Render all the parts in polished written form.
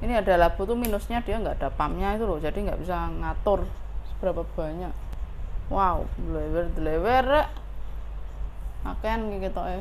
Ini ada labu tuh minusnya dia nggak ada pumpnya itu loh, jadi nggak bisa ngatur seberapa banyak. Wow, delewer akan gitu ya.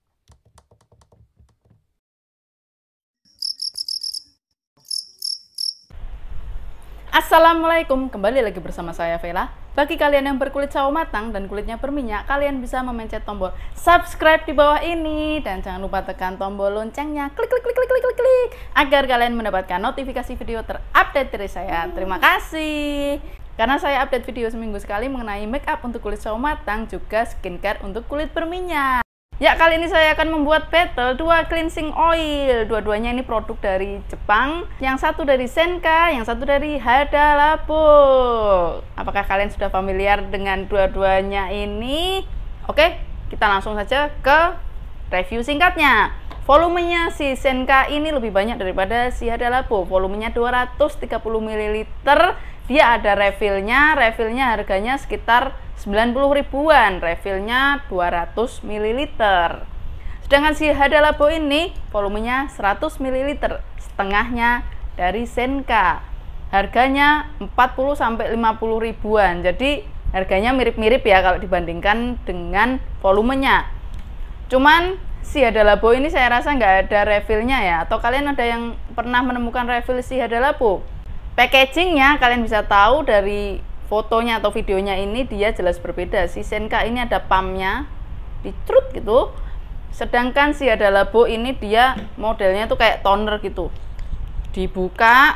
Assalamualaikum, kembali lagi bersama saya Vela. Bagi kalian yang berkulit sawo matang dan kulitnya berminyak, kalian bisa memencet tombol subscribe di bawah ini dan jangan lupa tekan tombol loncengnya, klik agar kalian mendapatkan notifikasi video terupdate dari saya. Terima kasih. Karena saya update video seminggu sekali mengenai make up untuk kulit sawo matang, juga skincare untuk kulit berminyak. Ya, kali ini saya akan membuat battle 2 cleansing oil. Dua-duanya ini produk dari Jepang. Yang satu dari Senka, yang satu dari Hada Labo. Apakah kalian sudah familiar dengan dua-duanya ini? Oke, kita langsung saja ke review singkatnya. Volumenya si Senka ini lebih banyak daripada si Hada Labo. Volumenya 230 ml. Dia ada refillnya harganya sekitar 90 ribuan, refillnya 200 ml. Sedangkan si Hada Labo ini volumenya 100 ml, setengahnya dari Senka. Harganya 40 sampai 50 ribuan. Jadi harganya mirip-mirip ya kalau dibandingkan dengan volumenya. Cuman si Hada Labo ini saya rasa nggak ada refillnya ya. Atau kalian ada yang pernah menemukan refill si Hada Labo? Packagingnya kalian bisa tahu dari fotonya atau videonya, ini dia jelas berbeda. Si Senka ini ada pumpnya, dicerut gitu. Sedangkan si Hada Labo ini dia modelnya tuh kayak toner gitu. Dibuka.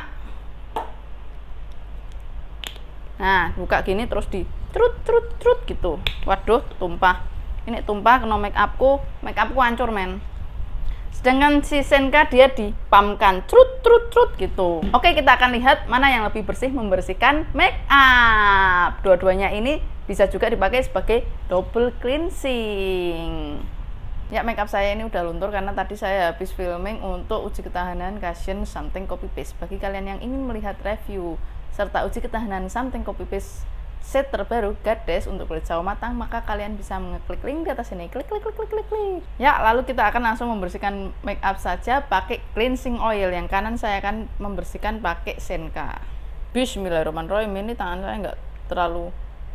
Nah, buka gini terus dicerut gitu. Waduh, tumpah. Ini tumpah kena make upku hancur men. Sedangkan si Senka dia dipumpkan trut gitu. Oke, kita akan lihat mana yang lebih bersih membersihkan make up. Dua-duanya ini bisa juga dipakai sebagai double cleansing. Ya, make up saya ini udah luntur karena tadi saya habis filming untuk uji ketahanan Cushion Something Copy Paste. Bagi kalian yang ingin melihat review serta uji ketahanan Something Copy Paste set terbaru Goddess untuk kulit sawo matang, maka kalian bisa mengeklik link di atas ini. Klik. Ya, lalu kita akan langsung membersihkan make up saja pakai cleansing oil. Yang kanan saya akan membersihkan pakai Senka. Bismillahirrahmanirrahim. Ini tangan saya nggak terlalu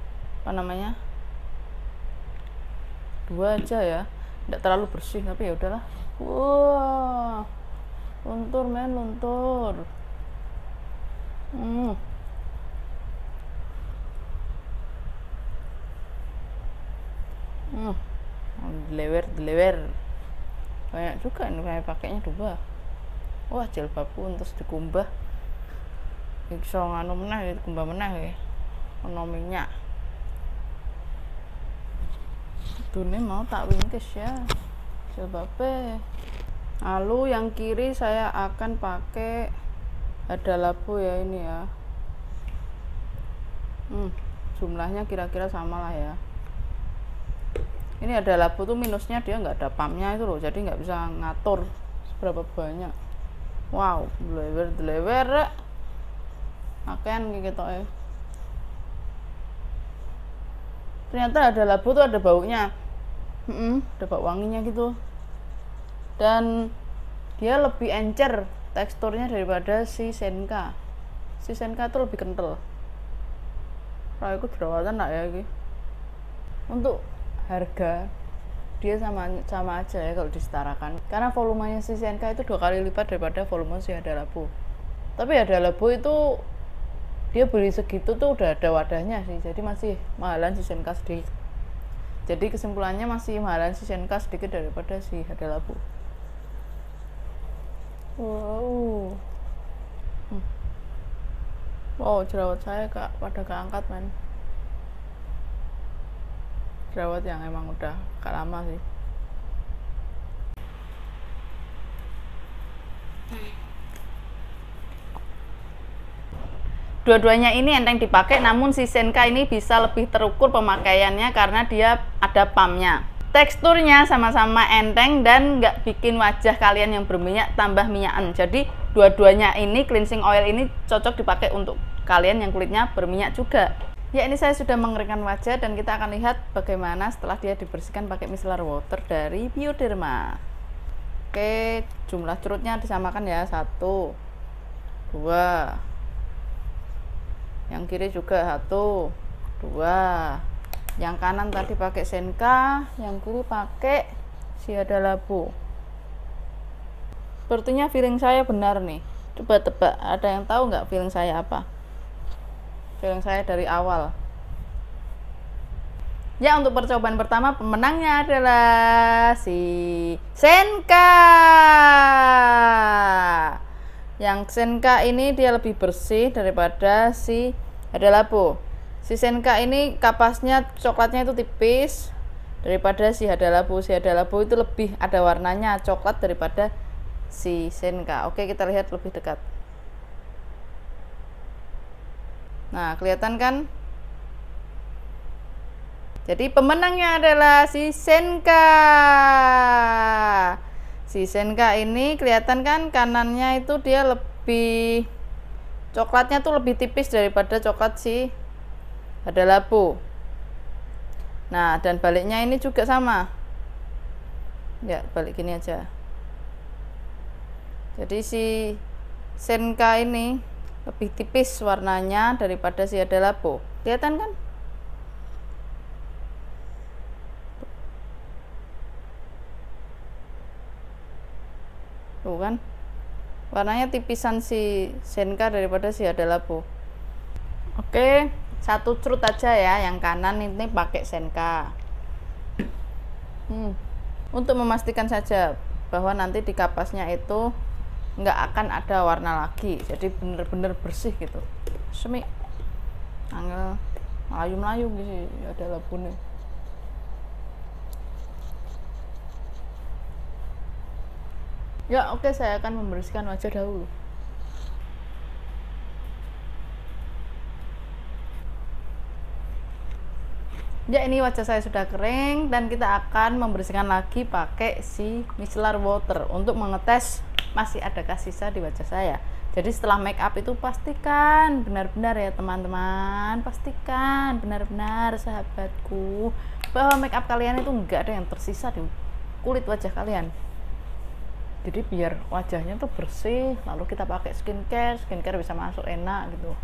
dua aja ya, nggak terlalu bersih, tapi ya udahlah. Wah, luntur men, luntur. Delewer banyak juga ini, saya pakainya dua. Wah, jilbabku terus dikumbah iso nganu meneh, dikumbah meneh ya ono minyak. Dune mau tak wingkis ya jilbabnya. Lalu yang kiri saya akan pakai Hada Labo ya, ini ya. Jumlahnya kira-kira sama lah ya. Ini Hada Labo tuh minusnya dia nggak ada pumpnya itu loh, jadi nggak bisa ngatur seberapa banyak. Wow, delewer akan gitu ya. Ternyata Hada Labo tuh ada baunya, ada bau wanginya gitu, dan dia lebih encer teksturnya daripada si Senka. Si Senka tuh lebih kental. Aku jerawatan nak ya ini. Untuk harga dia sama aja ya kalau disetarakan, karena volumenya si Senka itu 2 kali lipat daripada volume si Hada Labo. Tapi Hada Labo itu dia beli segitu tuh udah ada wadahnya sih, jadi masih mahalan si Senka sedikit. Jadi kesimpulannya masih mahalan si Senka sedikit daripada si Hada Labo. Wow, jerawat saya pada keangkat men. Jerawat yang emang udah agak lama sih. Dua-duanya ini enteng dipakai, namun si Senka ini bisa lebih terukur pemakaiannya karena dia ada pumpnya. Teksturnya sama-sama enteng dan nggak bikin wajah kalian yang berminyak tambah minyakan. Jadi dua-duanya ini cleansing oil ini cocok dipakai untuk kalian yang kulitnya berminyak juga. Ya, ini saya sudah mengeringkan wajah dan kita akan lihat bagaimana setelah dia dibersihkan pakai micellar water dari Bioderma. Oke, jumlah cerutnya disamakan ya, 1, 2. Yang kiri juga 1, 2. Yang kanan tadi pakai Senka, yang kiri pakai si Hada Labu. Sepertinya feeling saya benar nih. Coba tebak, ada yang tahu nggak feeling saya apa? Feeling saya dari awal. Ya, untuk percobaan pertama pemenangnya adalah si Senka. Yang Senka ini dia lebih bersih daripada si Hada Labu. Si Senka ini kapasnya coklatnya itu tipis daripada si Hada Labu. Si Hada Labu itu lebih ada warnanya coklat daripada si Senka. Oke, kita lihat lebih dekat. Nah, kelihatan kan? Jadi pemenangnya adalah si Senka. Si Senka ini kelihatan kan kanannya itu dia lebih coklatnya tuh lebih tipis daripada coklat si Hada Labu. Nah, dan baliknya ini juga sama. Ya, balik gini aja. Jadi si Senka ini lebih tipis warnanya daripada si Hada Labu. Kelihatan kan? Tuh kan? Warnanya tipisan si Senka daripada si Hada Labu. Oke. Satu cerut aja ya, yang kanan ini pakai Senka. Untuk memastikan saja bahwa nanti di kapasnya itu nggak akan ada warna lagi, jadi bener-bener bersih gitu. Semi angel melayu-melayu gitu Hada Labu nih. Ya oke, saya akan membersihkan wajah dahulu. Ya, ini wajah saya sudah kering dan kita akan membersihkan lagi pakai si micellar water untuk mengetes masih adakah sisa di wajah saya. Jadi setelah make up itu pastikan benar-benar ya teman-teman, pastikan benar-benar sahabatku bahwa make up kalian itu enggak ada yang tersisa di kulit wajah kalian. Jadi biar wajahnya tuh bersih, lalu kita pakai skincare bisa masuk enak gitu.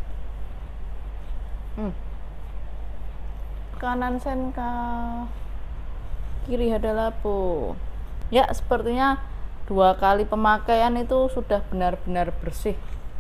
Kanan Senka, kiri Hada Labu. Ya, sepertinya 2 kali pemakaian itu sudah benar-benar bersih.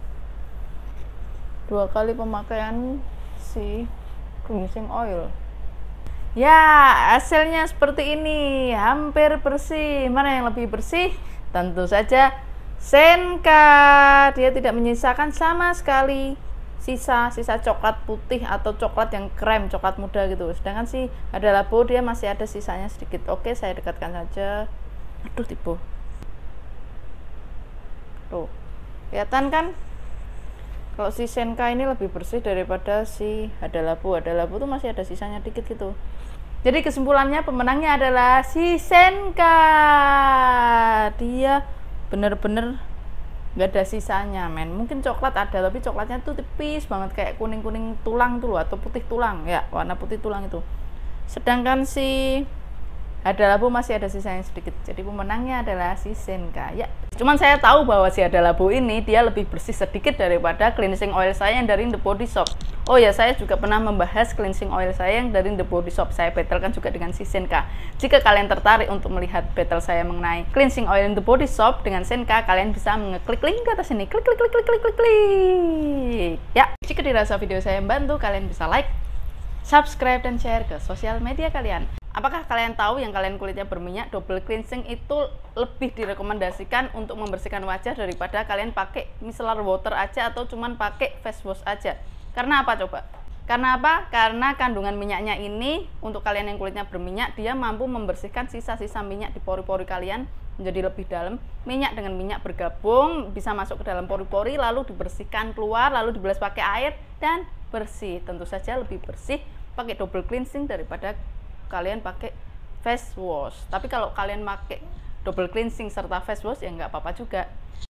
2 kali pemakaian si cleansing oil. Ya, hasilnya seperti ini, hampir bersih. Mana yang lebih bersih? Tentu saja Senka. Dia tidak menyisakan sama sekali sisa coklat putih atau coklat yang krem, coklat muda gitu. Sedangkan si Hada Labu dia masih ada sisanya sedikit. Oke, saya dekatkan saja. Aduh, tipu. Tuh, kelihatan kan? Kalau si Senka ini lebih bersih daripada si Hada Labu. Hada Labu tuh masih ada sisanya dikit gitu. Jadi kesimpulannya pemenangnya adalah si Senka. Dia bener-bener nggak ada sisanya, men. Mungkin coklat ada, tapi coklatnya tuh tipis banget, kayak kuning-kuning tulang tuh loh, atau putih tulang ya, warna putih tulang itu. Sedangkan si Hada Labu masih ada sisanya sedikit. Jadi pemenangnya adalah si Senka. Ya, cuman saya tahu bahwa si Hada Labu ini dia lebih bersih sedikit daripada cleansing oil saya yang dari The Body Shop. Oh ya, saya juga pernah membahas cleansing oil saya yang dari The Body Shop. Saya battlekan juga dengan si Senka. Jika kalian tertarik untuk melihat battle saya mengenai cleansing oil The Body Shop dengan Senka, kalian bisa mengeklik link ke atas ini. Klik. Ya, jika dirasa video saya membantu, kalian bisa like, subscribe, dan share ke sosial media kalian. Apakah kalian tahu yang kalian kulitnya berminyak, double cleansing itu lebih direkomendasikan untuk membersihkan wajah daripada kalian pakai micellar water aja atau cuman pakai face wash aja? Karena apa coba? Karena apa? Karena kandungan minyaknya ini untuk kalian yang kulitnya berminyak, dia mampu membersihkan sisa-sisa minyak di pori-pori kalian menjadi lebih dalam. Minyak dengan minyak bergabung bisa masuk ke dalam pori-pori, lalu dibersihkan keluar, lalu dibilas pakai air dan bersih. Tentu saja lebih bersih pakai double cleansing daripada kalian pakai face wash. Tapi kalau kalian pakai double cleansing serta face wash ya nggak apa-apa juga.